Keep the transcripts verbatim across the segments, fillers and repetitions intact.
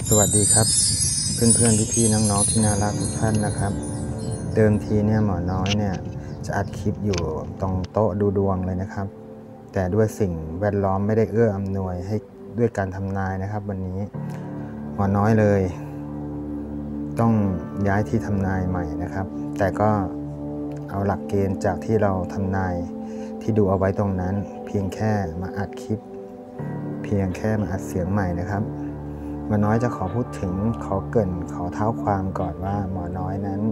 สวัสดีครับเพื่อนๆพี่ๆน้องๆที่น่ารักทุกท่านนะครับเดิมทีเนี่ยหมอน้อยเนี่ยจะอัดคลิปอยู่ตรงโต๊ะดูดวงเลยนะครับแต่ด้วยสิ่งแวดล้อมไม่ได้เอื้ออำนวยให้ด้วยการทำนายนะครับวันนี้หมอน้อยเลยต้องย้ายที่ทำนายใหม่นะครับแต่ก็เอาหลักเกณฑ์จากที่เราทำนายที่ดูเอาไว้ตรงนั้นเพียงแค่มาอัดคลิปเพียงแค่มาอัดเสียงใหม่นะครับหมอน้อยจะขอพูดถึงขอเกริ่นขอเท้าความก่อนว่าหมอน้อยนั้น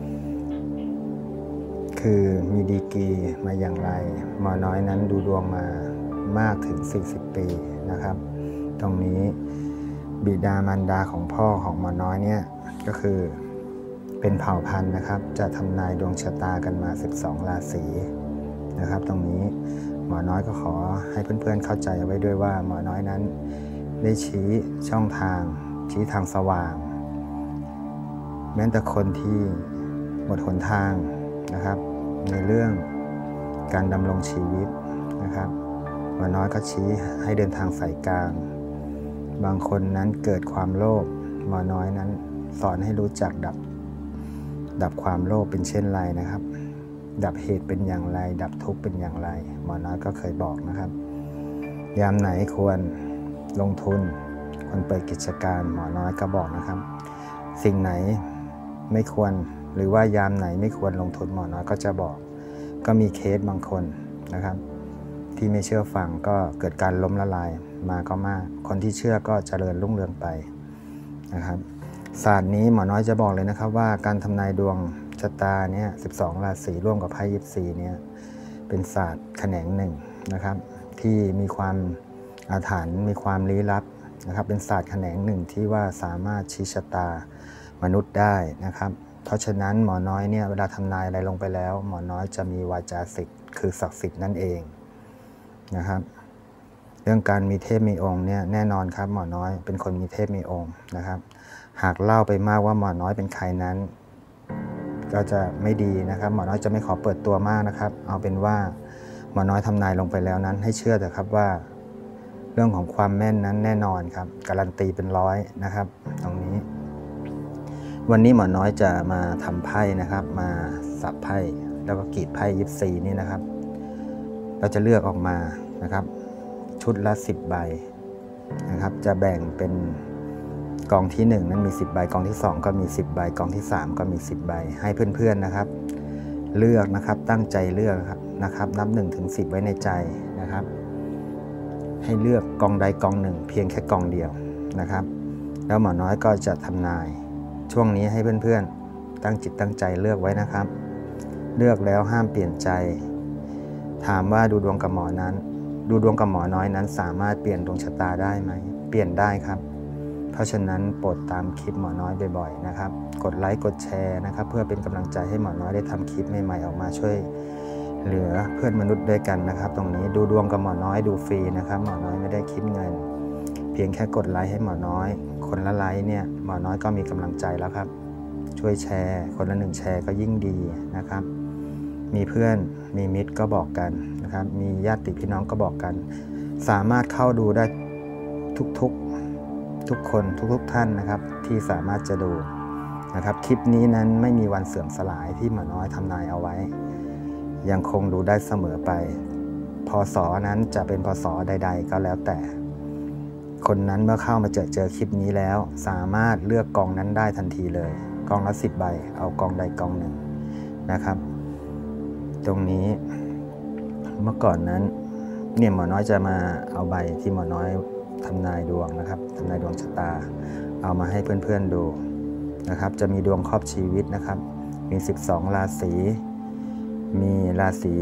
คือมีดีกรีมาอย่างไรหมอน้อยนั้นดูดวงมามากถึงสี่สิบปีนะครับตรงนี้บิดามารดาของพ่อของหมอน้อยเนี่ยก็คือเป็นเผ่าพันธุ์นะครับจะทำนายดวงชะตากันมาสิบสองราศีนะครับตรงนี้หมอน้อยก็ขอให้เพื่อนๆเข้าใจเอาไว้ด้วยว่าหมอน้อยนั้นได้ชี้ช่องทางชี้ทางสว่างแม้แต่คนที่หมดหนทางนะครับในเรื่องการดำรงชีวิตนะครับหมอน้อยก็ชี้ให้เดินทางสายกลางบางคนนั้นเกิดความโลภหมอน้อยนั้นสอนให้รู้จักดับดับความโลภเป็นเช่นไรนะครับดับเหตุเป็นอย่างไรดับทุกข์เป็นอย่างไรหมอน้อยก็เคยบอกนะครับยามไหนควรลงทุนควรเปิดกิจการหมอน้อยก็บอกนะครับสิ่งไหนไม่ควรหรือว่ายามไหนไม่ควรลงทุนหมอน้อยก็จะบอกก็มีเคสบางคนนะครับที่ไม่เชื่อฟังก็เกิดการล้มละลายมาก็มากคนที่เชื่อก็เจริญรุ่งเรืองไปนะครับศาสตร์นี้หมอน้อยจะบอกเลยนะครับว่าการทำนายดวงชะตาเนี่ยสิบสองราศีร่วมกับไพ่ยิปซีเนี่ยเป็นศาสตร์แขนงหนึ่งนะครับที่มีความอาถรรพ์มีความลี้ลับนะครับเป็นศาสตร์แขนงหนึ่งที่ว่าสามารถชี้ชะตามนุษย์ได้นะครับเพราะฉะนั้นหมอน้อยเนี่ยเวลาทำนายอะไรลงไปแล้วหมอน้อยจะมีวาจาสิทธิ์คือศักดิ์สิทธิ์นั่นเองนะครับเรื่องการมีเทพมีองค์เนี่ยแน่นอนครับหมอน้อยเป็นคนมีเทพมีองค์นะครับหากเล่าไปมากว่าหมอน้อยเป็นใครนั้นก็จะไม่ดีนะครับหมอน้อยจะไม่ขอเปิดตัวมากนะครับเอาเป็นว่าหมอน้อยทำนายลงไปแล้วนั้นให้เชื่อเถอะครับว่าเรื่องของความแม่นนั้นแน่นอนครับการันตีเป็นร้อยนะครับตรงนี้วันนี้หมอน้อยจะมาทำไพ่นะครับมาสับไพ่แล้วก็กรีดไพ่ยิปซีนี่นะครับเราจะเลือกออกมานะครับชุดละสิบใบนะครับจะแบ่งเป็นกองที่หนึ่งนั้นมีสิบใบกองที่สองก็มีสิบใบกองที่สามก็มีสิบใบให้เพื่อนๆนะครับเลือกนะครับตั้งใจเลือกครับนะครับนับหนึ่งถึงสิบไว้ในใจนะครับให้เลือกกองใดกองหนึ่งเพียงแค่กองเดียวนะครับแล้วหมอน้อยก็จะทำนายช่วงนี้ให้เพื่อนๆตั้งจิตตั้งใจเลือกไว้นะครับเลือกแล้วห้ามเปลี่ยนใจถามว่าดูดวงกับหมอนั้นดูดวงกับหมอน้อยนั้นสามารถเปลี่ยนดวงชะตาได้ไหมเปลี่ยนได้ครับเพราะฉะนั้นโปรดตามคลิปหมอน้อยบ่อยๆนะครับกดไลค์กดแชร์นะครับเพื่อเป็นกำลังใจให้หมอน้อยได้ทำคลิปใหม่ๆออกมาช่วยเหลือเพื่อนมนุษย์ด้วยกันนะครับตรงนี้ดูดวงกับหมอน้อยดูฟรีนะครับหมอน้อยไม่ได้คิดเงินเพียงแค่กดไลค์ให้หมอน้อยคนละไลค์เนี่ยหมอน้อยก็มีกำลังใจแล้วครับช่วยแชร์คนละหนึ่งแชร์ก็ยิ่งดีนะครับมีเพื่อนมีมิตรก็บอกกันนะครับมีญาติพี่น้องก็บอกกันสามารถเข้าดูได้ทุกๆทุกคนทุกๆท่านนะครับที่สามารถจะดูนะครับคลิปนี้นั้นไม่มีวันเสื่อมสลายที่หมอน้อยทำนายเอาไว้ยังคงดูได้เสมอไปพศนั้นจะเป็นพศใดๆก็แล้วแต่คนนั้นเมื่อเข้ามาเจอเจอคลิปนี้แล้วสามารถเลือกกองนั้นได้ทันทีเลยกองละสิบใบเอากองใดกองหนึ่งนะครับตรงนี้เมื่อก่อนนั้นเนี่ยหมอน้อยจะมาเอาใบที่หมอน้อยทำนายดวงนะครับทำนายดวงชะตาเอามาให้เพื่อนๆดูนะครับจะมีดวงครอบชีวิตนะครับมีสิบสองราศีมีราศี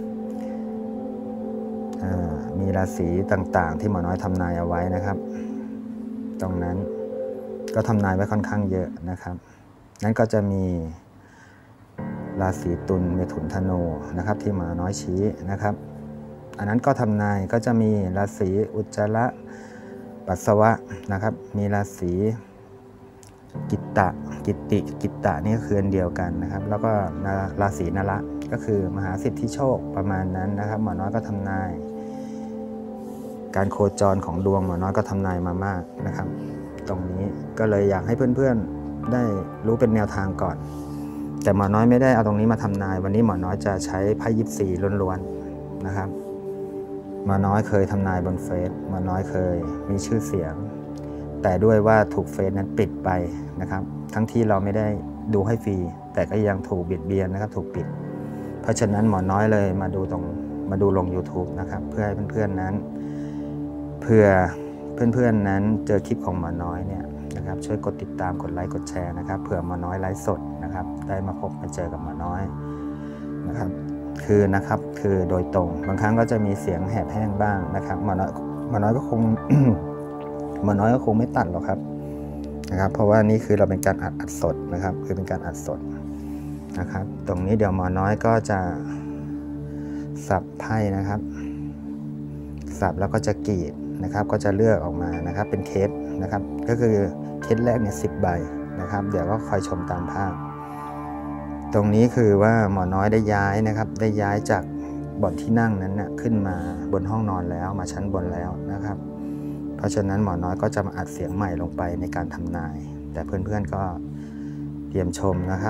มีราศีต่างๆที่หมอน้อยทำนายเอาไว้นะครับตรงนั้นก็ทำนายไว้ค่อนข้างเยอะนะครับนั้นก็จะมีราศีตุลเมถุนธนูนะครับที่หมอน้อยชี้นะครับอันนั้นก็ทำนายก็จะมีราศีอุจจาระปัสสาวะนะครับมีราศีกิตตะกิตติกิตตะนี่ก็คืออันเดียวกันนะครับแล้วก็ราศีนระก็คือมหาสิทธิโชคประมาณนั้นนะครับหมอน้อยก็ทำนายการโคจรของดวงหมอน้อยก็ทำนายมามากนะครับตรงนี้ก็เลยอยากให้เพื่อนๆได้รู้เป็นแนวทางก่อนแต่หมอน้อยไม่ได้เอาตรงนี้มาทำนายวันนี้หมอน้อยจะใช้ไพ่ยิปซีล้วนๆนะครับหมอน้อยเคยทำนายบนเฟซหมอน้อยเคยมีชื่อเสียงแต่ด้วยว่าถูกเฟซนั้นปิดไปนะครับทั้งที่เราไม่ได้ดูให้ฟรีแต่ก็ยังถูกเบียดเบียนนะครับถูกปิดเพราะฉะนั้นหมอน้อยเลยมาดูตรงมาดูลง ยูทูบ นะครับเพื่อให้เพื่อนๆนั้นเพื่อเพื่อนๆนั้นเจอคลิปของหมอน้อยเนี่ยนะครับช่วยกดติดตามกดไลค์กดแชร์นะครับเผื่อหมอน้อยไลฟ์สดนะครับได้มาพบมาเจอกับหมอน้อยนะครับคือนะครับคือโดยตรงบางครั้งก็จะมีเสียงแหบแห้งบ้างนะครับหมอน้อยหมอน้อยก็คง หมอน้อยก็คงไม่ตัดหรอกครับนะครับเพราะว่านี่คือเราเป็นการอัดอัดสดนะครับคือเป็นการอัดสดนะครับตรงนี้เดี๋ยวหมอน้อยก็จะสับไพ่นะครับสับแล้วก็จะกรีดนะครับก็จะเลือกออกมานะครับเป็นเคสนะครับก็คือเคสแรกเนี่ยสิบใบนะครับเดี๋ยวก็คอยชมตามภาพตรงนี้คือว่าหมอน้อยได้ย้ายนะครับได้ย้ายจากบ่อนที่นั่งนั้นนะขึ้นมาบนห้องนอนแล้วมาชั้นบนแล้วนะครับเพราะฉะนั้นหมอน้อยก็จะมาอัดเสียงใหม่ลงไปในการทำนายแต่เพื่อนๆก็เตรียมชมนะครับ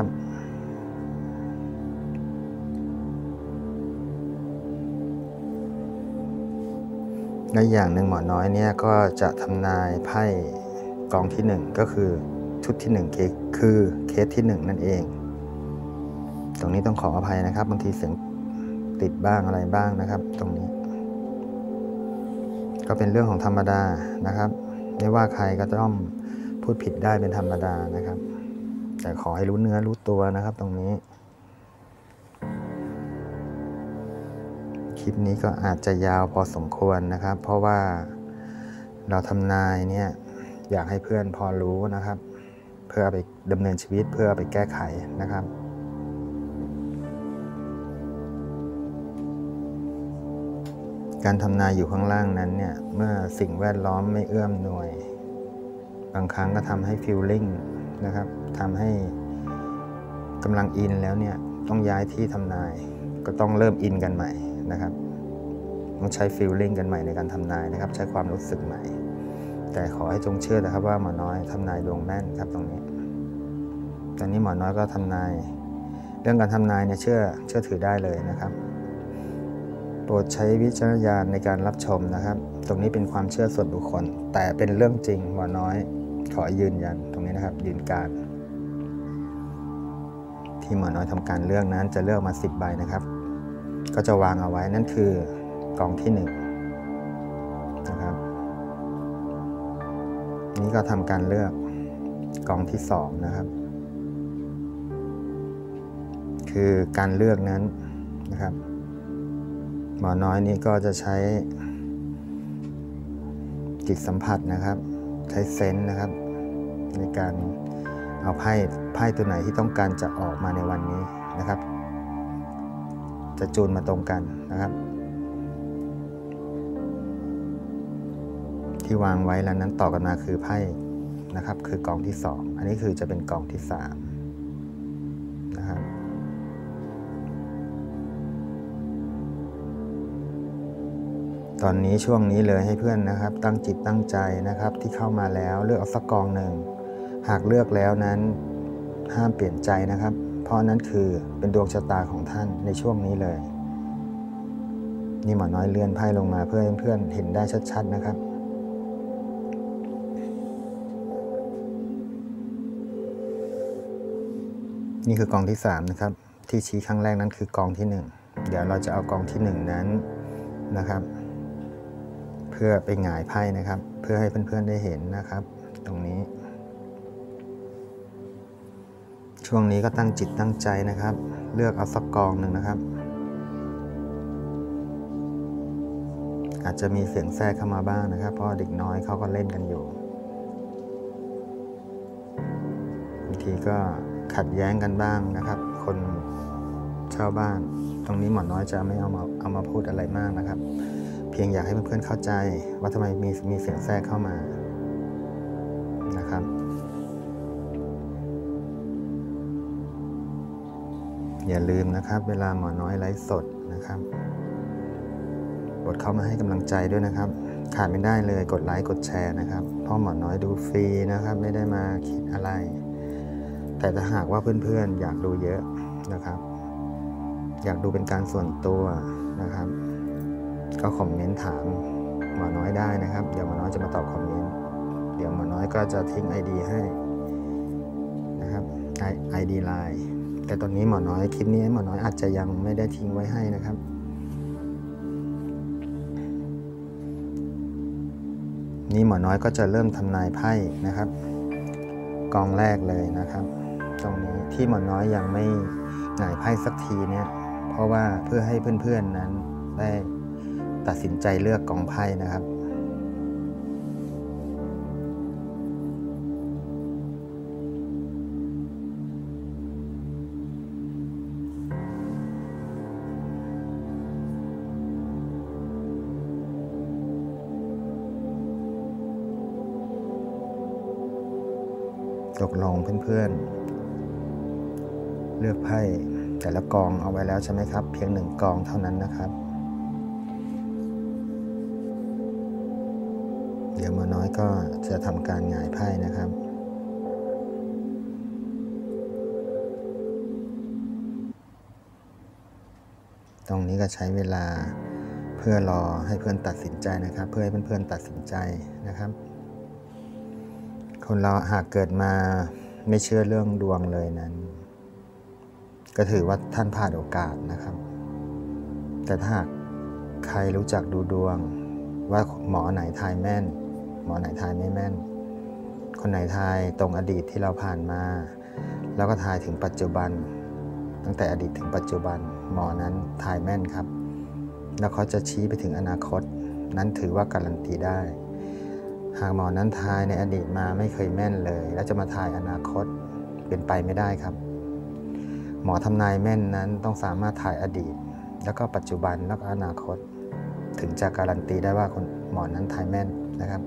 และอย่างหนึ่งหมอน้อยเนี่ยก็จะทำนายไพ่กองที่หนึ่งก็คือชุดที่หนึ่งคือเคสที่หนึ่งนั่นเองตรงนี้ต้องขออภัยนะครับบางทีเสียงติดบ้างอะไรบ้างนะครับตรงนี้ก็เป็นเรื่องของธรรมดานะครับไม่ว่าใครก็ต้องพูดผิดได้เป็นธรรมดานะครับแต่ขอให้รู้เนื้อรู้ตัวนะครับตรงนี้คลิปนี้ก็อาจจะยาวพอสมควรนะครับเพราะว่าเราทำนายเนี่ยอยากให้เพื่อนพอรู้นะครับเพื่อไปดำเนินชีวิตเพื่อไปแก้ไขนะครับการทำนายอยู่ข้างล่างนั้นเนี่ยเมื่อสิ่งแวดล้อมไม่เอื้อมหน่วยบางครั้งก็ทำให้ฟีลลิ่งนะครับทำให้กำลังอินแล้วเนี่ยต้องย้ายที่ทำนายก็ต้องเริ่มอินกันใหม่นะครับต้องใช้ฟีลลิ่งกันใหม่ในการทำนายนะครับใช้ความรู้สึกใหม่แต่ขอให้จงเชื่อนะครับว่าหมอน้อยทำนายดวงแม่นครับตรงนี้ตอนนี้หมอน้อยก็ทำนายเรื่องการทำนายเนี่ยเชื่อเชื่อถือได้เลยนะครับโปรดใช้วิจารณญาณในการรับชมนะครับตรงนี้เป็นความเชื่อส่วนบุคคลแต่เป็นเรื่องจริงหมอน้อยขอยืนยันตรงนี้นะครับยืนการที่หมอน้อยทำการเลือกนั้นจะเลือกมาสิบใบนะครับก็จะวางเอาไว้นั่นคือกองที่หนึ่งนะครับนี้ก็ทำการเลือกกองที่สองนะครับคือการเลือกนั้นนะครับหมอน้อยนี้ก็จะใช้จิตสัมผัสนะครับใช้เซนส์นะครับในการเอาไพ่ไพ่ตัวไหนที่ต้องการจะออกมาในวันนี้นะครับจะจูนมาตรงกันนะครับที่วางไว้แล้วนั้นต่อกันมาคือไพ่นะครับคือกองที่สองอันนี้คือจะเป็นกองที่สามนะครับตอนนี้ช่วงนี้เลยให้เพื่อนนะครับตั้งจิตตั้งใจนะครับที่เข้ามาแล้วเลือกเอาสักกองหนึ่งหากเลือกแล้วนั้นห้ามเปลี่ยนใจนะครับเพราะนั้นคือเป็นดวงชะตาของท่านในช่วงนี้เลยนี่หมอน้อยเลื่อนไพ่ลงมาเพื่อให้เพื่อนเห็นได้ชัดๆนะครับนี่คือกองที่สามนะครับที่ชี้ครั้งแรกนั้นคือกองที่หนึ่งเดี๋ยวเราจะเอากองที่หนึ่งนั้นนะครับเพื่อไปหงายไพ่นะครับเพื่อให้เพื่อนๆได้เห็นนะครับตรงนี้ช่วงนี้ก็ตั้งจิตตั้งใจนะครับเลือกเอาสักกองหนึ่งนะครับอาจจะมีเสียงแทรกเข้ามาบ้างนะครับเพราะเด็กน้อยเขาก็เล่นกันอยู่บางทีก็ขัดแย้งกันบ้างนะครับคนชาวบ้านตรงนี้หมอน้อยจะไม่เอามาเอามาพูดอะไรมากนะครับเพียงอยากให้เพื่อนๆเข้าใจว่าทำไมมีมีเสียงแทรกเข้ามานะครับอย่าลืมนะครับเวลาหมอน้อยไลฟ์สดนะครับกดเข้ามาให้กำลังใจด้วยนะครับขาดไม่ได้เลยกดไลค์กดแชร์นะครับเพราะหมอน้อยดูฟรีนะครับไม่ได้มาคิดอะไรแต่ถ้าหากว่าเพื่อนๆอยากดูเยอะนะครับอยากดูเป็นการส่วนตัวนะครับก็คอมเมนต์ถามหมอน้อยได้นะครับเดี๋ยวหมอน้อยจะมาตอบคอมเมนต์เดี๋ยวหมอน้อยก็จะทิ้ง ไอ ดี ให้นะครับ ไอ ดี ไลน์ แต่ตอนนี้หมอน้อยคลิปนี้หมอน้อยอาจจะยังไม่ได้ทิ้งไว้ให้นะครับนี่หมอน้อยก็จะเริ่มทำนายไพ่นะครับกองแรกเลยนะครับตรงนี้ที่หมอน้อยยังไม่หงายไพ่สักทีเนี่ยเพราะว่าเพื่อให้เพื่อนๆนั้นได้ตัดสินใจเลือกกองไพ่นะครับตกลงเพื่อนๆเลือกไพ่แต่ละกองเอาไว้แล้วใช่ไหมครับเพียงหนึ่งกองเท่านั้นนะครับเดี๋ยวหมอน้อยก็จะทำการหงายไพ่นะครับตรงนี้ก็ใช้เวลาเพื่อรอให้เพื่อนตัดสินใจนะครับเพื่อให้เพื่อนๆตัดสินใจนะครับคนเราหากเกิดมาไม่เชื่อเรื่องดวงเลยนั้นก็ถือว่าท่านพลาดโอกาสนะครับแต่ถ้าหากใครรู้จักดูดวงว่าหมอไหนทายแม่นหมอไหนทายไม่แม่นคนไหนทายตรงอดีตที่เราผ่านมาแล้วก็ทายถึงปัจจุบันตั้งแต่อดีตถึงปัจจุบันหมอนั้นทายแม่นครับแล้วเขาจะชี้ไปถึงอนาคตนั้นถือว่าการันตีได้หากหมอนั้นทายในอดีตมาไม่เคยแม่นเลยแล้วจะมาทายอนาคตเป็นไปไม่ได้ครับหมอทำนายแม่นนั้นต้องสามารถทายอดีตแล้วก็ปัจจุบันแล้วก็อนาคตถึงจะการันตีได้ว่าคนหมอนั้นทายแม่นนะครับ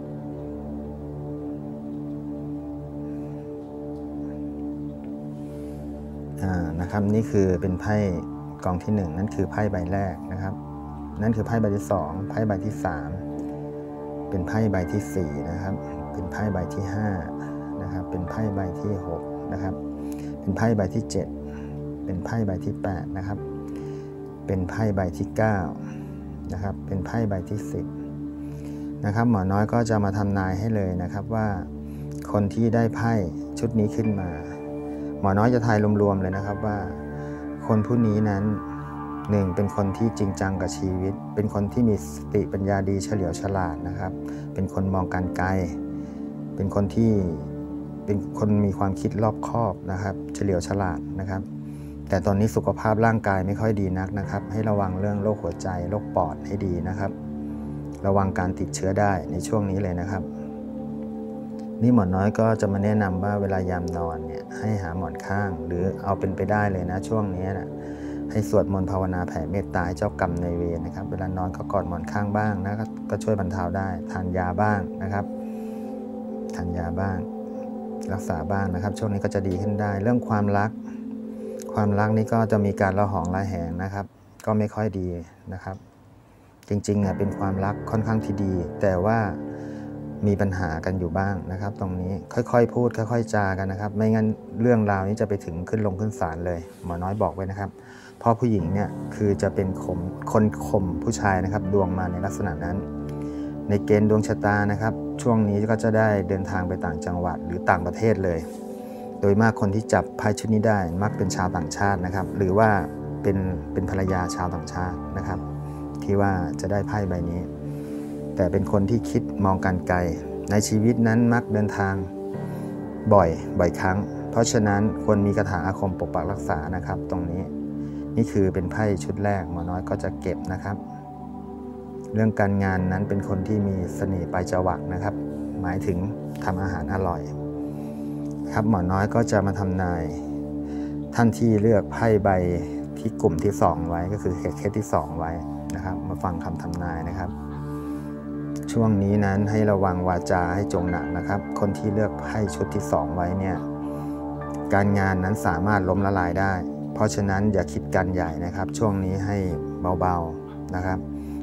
อ่านะครับนี่คือเป็นไพ่กองที่หนึ่งนั่นคือไพ่ใบแรกนะครับนั่นคือไพ่ใบที่สองไพ่ใบที่สามเป็นไพ่ใบที่สี่นะครับเป็นไพ่ใบที่ห้านะครับเป็นไพ่ใบที่หกนะครับเป็นไพ่ใบที่เจ็ดเป็นไพ่ใบที่แปดนะครับเป็นไพ่ใบที่เก้านะครับเป็นไพ่ใบที่สิบนะครับหมอน้อยก็จะมาทำนายให้เลยนะครับว่าคนที่ได้ไพ่ชุดนี้ขึ้นมาหมอน้อยจะทายรวมๆเลยนะครับว่าคนผู้นี้นั้นหนึ่งเป็นคนที่จริงจังกับชีวิตเป็นคนที่มีสติปัญญาดีเฉลียวฉลาดนะครับเป็นคนมองการไกลเป็นคนที่เป็นคนมีความคิดรอบคอบนะครับเฉลียวฉลาดนะครับแต่ตอนนี้สุขภาพร่างกายไม่ค่อยดีนักนะครับให้ระวังเรื่องโรคหัวใจโรคปอดให้ดีนะครับระวังการติดเชื้อได้ในช่วงนี้เลยนะครับนี่หมอน้อยก็จะมาแนะนำว่าเวลายามนอนเนี่ยให้หาหมอนข้างหรือเอาเป็นไปได้เลยนะช่วงนี้นะให้สวดมนต์ภาวนาแผ่เมตตาเจ้ากรรมนายเวรนะครับเวลานอนก็กอดหมอนข้างบ้างนะก็ช่วยบรรเทาได้ทานยาบ้างนะครับทานยาบ้างรักษาบ้างนะครับช่วงนี้ก็จะดีขึ้นได้เรื่องความรักความรักนี่ก็จะมีการระหองระแหงนะครับก็ไม่ค่อยดีนะครับจริงๆเนี่ยเป็นความรักค่อนข้างที่ดีแต่ว่ามีปัญหากันอยู่บ้างนะครับตรงนี้ค่อยๆพูดค่อยๆจากันนะครับไม่งั้นเรื่องราวนี้จะไปถึงขึ้นลงขึ้นศาลเลยหมอน้อยบอกไว้นะครับเพราะผู้หญิงเนี่ยคือจะเป็นข่มคนข่มผู้ชายนะครับดวงมาในลักษณะนั้นในเกณฑ์ดวงชะตานะครับช่วงนี้ก็จะได้เดินทางไปต่างจังหวัดหรือต่างประเทศเลยโดยมากคนที่จับไพ่ชุดนี้ได้มักเป็นชาวต่างชาตินะครับหรือว่าเป็นเป็นภรรยาชาวต่างชาตินะครับที่ว่าจะได้ไพ่ใบนี้แต่เป็นคนที่คิดมองการไกลในชีวิตนั้นมักเดินทางบ่อยบ่อยครั้งเพราะฉะนั้นควรมีคาถาอาคมปกปักรักษานะครับตรงนี้นี่คือเป็นไพ่ชุดแรกหมอน้อยก็จะเก็บนะครับเรื่องการงานนั้นเป็นคนที่มีเสน่ห์ปลายจวักนะครับหมายถึงทำอาหารอร่อยครับหมอน้อยก็จะมาทำนายท่านที่เลือกไพ่ใบที่กลุ่มที่สองไว้ก็คือเคสที่สองไว้นะครับมาฟังคำทำนายนะครับช่วงนี้นั้นให้ระวังวาจาให้จงหนักนะครับคนที่เลือกไพ่ชุดที่สองไว้เนี่ยการงานนั้นสามารถล้มละลายได้เพราะฉะนั้นอย่าคิดการใหญ่นะครับช่วงนี้ให้เบาๆนะครับ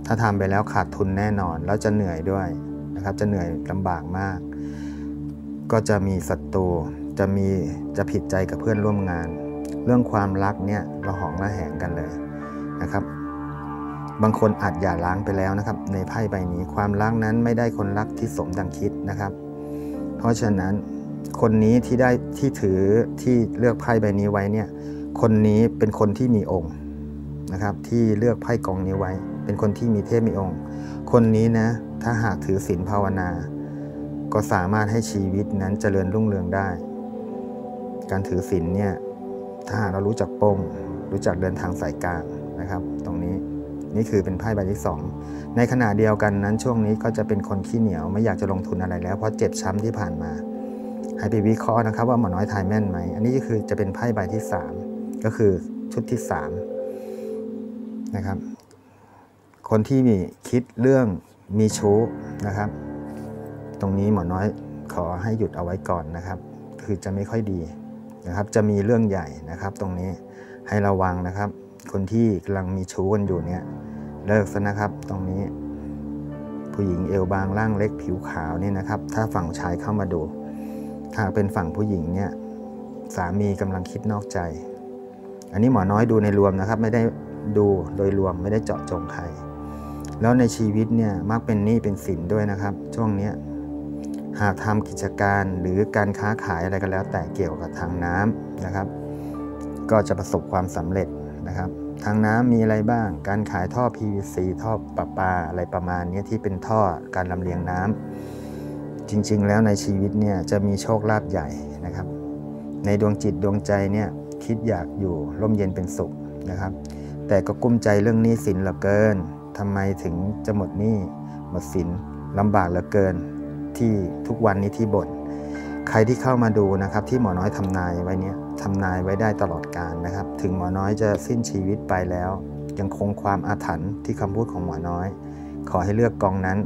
ถ้าทำไปแล้วขาดทุนแน่นอนแล้วจะเหนื่อยด้วยนะครับจะเหนื่อยลำบากมากก็จะมีศัตรูจะมีจะผิดใจกับเพื่อนร่วมงานเรื่องความรักเนี่ยระหองระแหงกันเลยนะครับบางคนอาจหย่าร้างไปแล้วนะครับในไพ่ใบนี้ความรักนั้นไม่ได้คนรักที่สมดังคิดนะครับเพราะฉะนั้นคนนี้ที่ได้ที่ถือที่เลือกไพ่ใบนี้ไว้เนี่ยคนนี้เป็นคนที่มีองค์นะครับที่เลือกไพ่กองนี้ไว้เป็นคนที่มีเทพมีองค์คนนี้นะถ้าหากถือศีลภาวนาก็สามารถให้ชีวิตนั้นเจริญรุ่งเรืองได้การถือศีลเนี่ยถ้าหากเรารู้จักปงรู้จักเดินทางสายกลางนะครับตรงนี้นี่คือเป็นไพ่ใบที่สองในขณะเดียวกันนั้นช่วงนี้ก็จะเป็นคนขี้เหนียวไม่อยากจะลงทุนอะไรแล้วเพราะเจ็บช้ำที่ผ่านมาให้ไปวิเคราะห์นะครับว่าหมอน้อยทายแม่นไหมอันนี้ก็คือจะเป็นไพ่ใบที่สามก็คือชุดที่สามนะครับคนที่มีคิดเรื่องมีชู้นะครับตรงนี้หมอน้อยขอให้หยุดเอาไว้ก่อนนะครับคือจะไม่ค่อยดีนะครับจะมีเรื่องใหญ่นะครับตรงนี้ให้ระวังนะครับคนที่กำลังมีชู้กันอยู่เนี่ยเลิกซะนะครับตรงนี้ผู้หญิงเอวบางร่างเล็กผิวขาวนี่นะครับถ้าฝั่งชายเข้ามาดูถ้าเป็นฝั่งผู้หญิงเนี่ยสามีกำลังคิดนอกใจอันนี้หมอน้อยดูในรวมนะครับไม่ได้ดูโดยรวมไม่ได้เจาะจงใครแล้วในชีวิตเนี่ยมักเป็นหนี้เป็นสินด้วยนะครับช่วงนี้หากทำกิจการหรือการค้าขายอะไรก็แล้วแต่เกี่ยวกับทางน้ำนะครับก็จะประสบความสำเร็จนะครับทางน้ำมีอะไรบ้างการขายท่อ พี วี ซี ท่อประปาอะไรประมาณนี้ที่เป็นท่อการลำเลียงน้ำจริงๆแล้วในชีวิตเนี่ยจะมีโชคลาภใหญ่นะครับในดวงจิตดวงใจเนี่ยคิดอยากอยู่ร่มเย็นเป็นสุขนะครับแต่ก็กุ้มใจเรื่องหนี้สินเหลือเกินทำไมถึงจะหมดหนี้หมดสินลำบากเหลือเกินที่ทุกวันนี้ที่บ่นใครที่เข้ามาดูนะครับที่หมอน้อยทำนายไว้เนี่ยทำนายไว้ได้ตลอดกาลนะครับถึงหมอน้อยจะสิ้นชีวิตไปแล้วยังคงความอาถรรพ์ที่คำพูดของหมอน้อยขอให้เลือกกองนั้น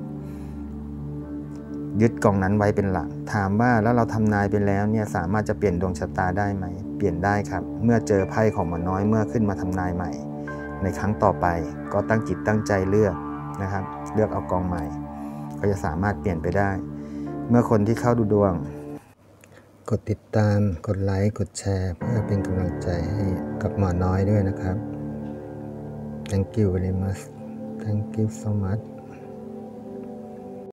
ยึดกองนั้นไว้เป็นหลักถามว่าแล้วเราทำนายไปแล้วเนี่ยสามารถจะเปลี่ยนดวงชะตาได้ไหมเปลี่ยนได้ครับเมื่อเจอไพ่ของหมอน้อยเมื่อขึ้นมาทำนายใหม่ในครั้งต่อไปก็ตั้งจิตตั้งใจเลือกนะครับเลือกเอากองใหม่ก็จะสามารถเปลี่ยนไปได้เมื่อคนที่เข้าดูดวงกดติดตามกดไลค์กดแชร์เพื่อเป็นกำลังใจให้กับหมอน้อยด้วยนะครับ Thank you very much Thank you so much